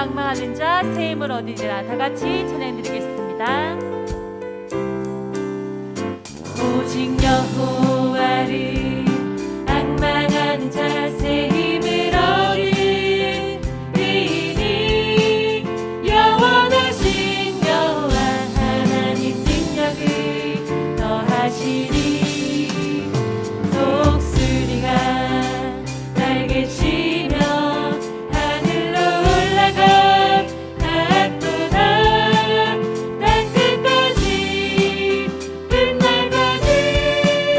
방망하는 자 새 힘을 얻으리라. 다 같이 찬양드리겠습니다. 오직 여호와를 앙망하는 자 새 힘을 얻으리니 영원하신 여호와 하나님 능력을 더하시리. 독수리가 날개치며 하늘로 올라가 핫도다 땅끝까지 끝날까지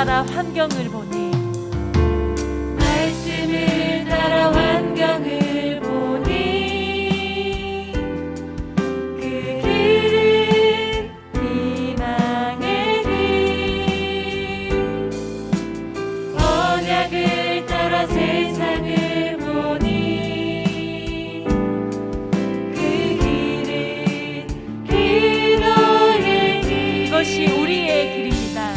따라 환경을 보니 말씀을 따라 환경을 보니 그 길은 희망의 길 언약을 따라 세상을 보니 그 길은 기도의 길 이것이 우리의 길입니다.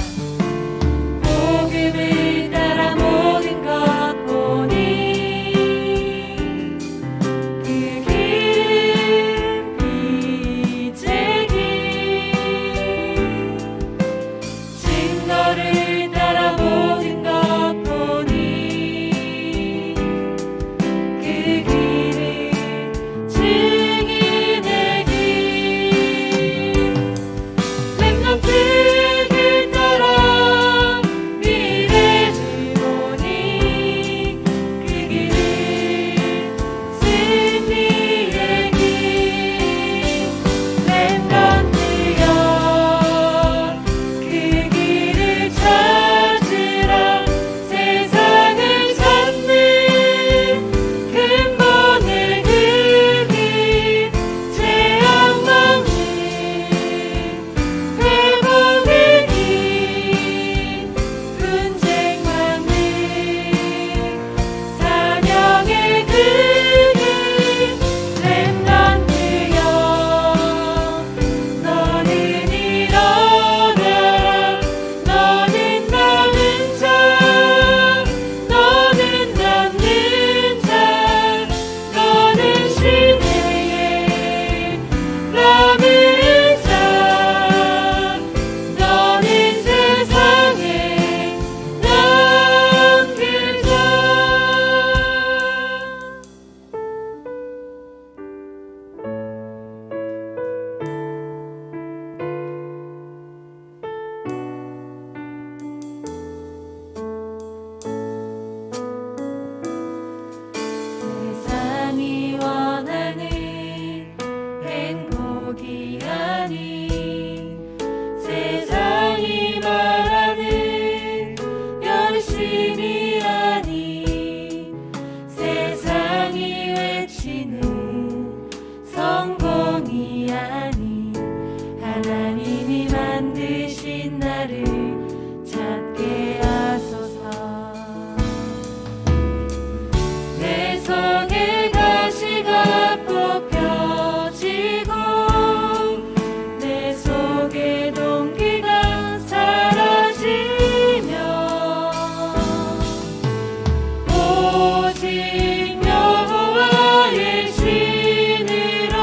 복음을 따라 모든 것 보니 그 길은 빛의 길 증거를 따라 모든 것 보니 그 길은 증인의 길 렘넌트 길 따라 미래를 보니 그 길은 승리의 길 렘넌트여 그 길을 찾으라 세상을 찾는 근본의 그 길 재앙 막는 회복의 길 분쟁 막는 사명의 그 길 렘넌트여 너는 일어나라 너는 남은 자 너는 남는 자 너는 시대에 남은 자 너는 세상에 남길 자 세상이 원하는 행복이 아닌 세상이 말하는 열심이 아닌 세상이 외치는 성공이 아닌 하나님이 만드신 나를 찾게 하소서 내 속에 가시가 뽑혀지고 내 속에 동기가 사라지며 오직 여호와의 신으로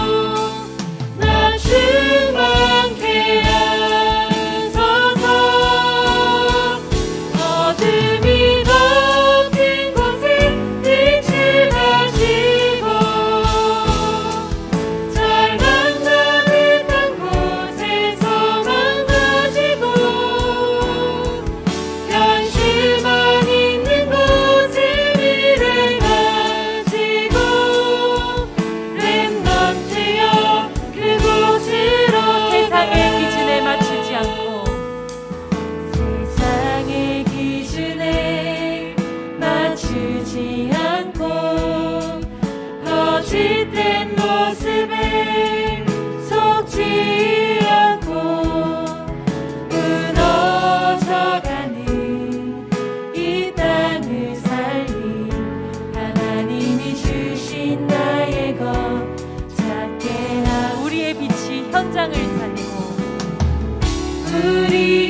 나 충만케 하소서 어둠이 덮인 곳에 빛을 가시고 잘만 가득한 곳에서만 가지고 현실만 있는 곳에 미래 가지고 렘넌트여 그곳으로 세상의 기준에 맞추지 않고 세상의 기준에 맞추지 않고 거짓된 모습에 속지 않고 무너져가는 이 땅을 살린 하나님이 주신 나의 것 찾게 하소서 우리의 빛이 현장을 살리고 우리